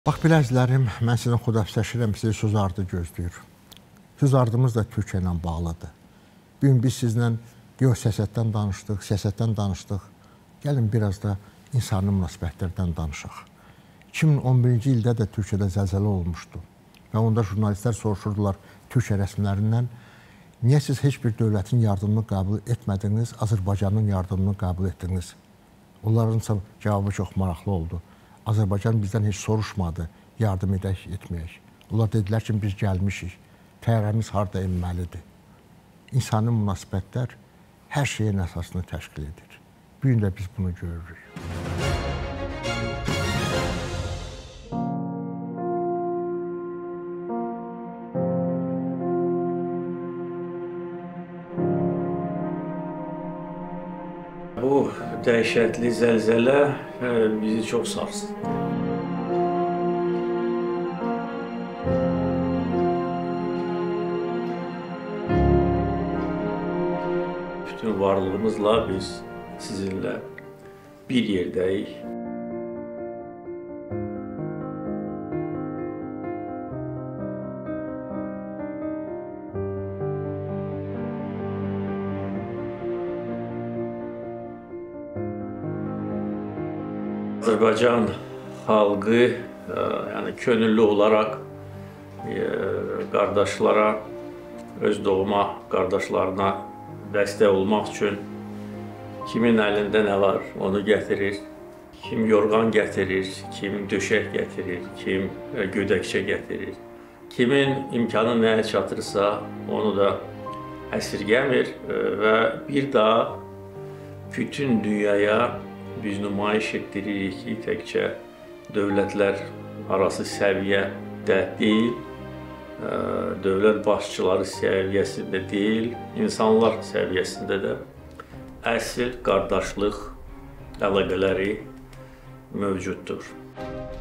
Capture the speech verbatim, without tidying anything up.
Bax, biləclərim, mən sizin xudafisləşirəm, sizi söz ardı gözləyir. Söz ardımız da Türkiyə ilə bağlıdır. Bugün biz sizlə geosiyasətdən danışdıq, siyasətdən danışdıq. Gəlin biraz da insani münasibətlərdən danışaq. iki min on birinci ildə də Türkiyədə zəlzələ olmuşdu. Və onda jurnalistlər soruşurdular Türkiyə rəsmilərindən, niyə siz heç bir dövlətin yardımını qəbul etmədiniz, Azərbaycanın yardımını qəbul etdiniz? Onların cavabı çox maraqlı oldu. Azərbaycan bizdən heç soruşmadı, yardım edək, etməyək. Onlar dedilər ki, biz gəlmişik, təyyarəmiz harada enməlidir. İnsani münasibətlər hər şeyin əsasını təşkil edir. Bugün də biz bunu görürük. Bu dəhşətli zəlzələ bizi çox sarsıtdı. Bütün varlığımızla biz sizinlə bir yerdəyik. Azərbaycan xalqı, yəni könüllü olaraq qardaşlara, öz doğma qardaşlarına dəstək olmaq üçün kimin əlində nə var, onu gətirir. Kim yorğan gətirir, kim döşək gətirir, kim gödəkçə gətirir. Kimin imkanı nəyə çatırsa, onu da əsirgəmir və bir daha bütün dünyaya biz nümayiş etdiririk ki, təkcə dövlətlər arası səviyyədə deyil, dövlət başçıları səviyyəsində deyil, insanlar səviyyəsində də əsl qardaşlıq əlaqələri mövcuddur.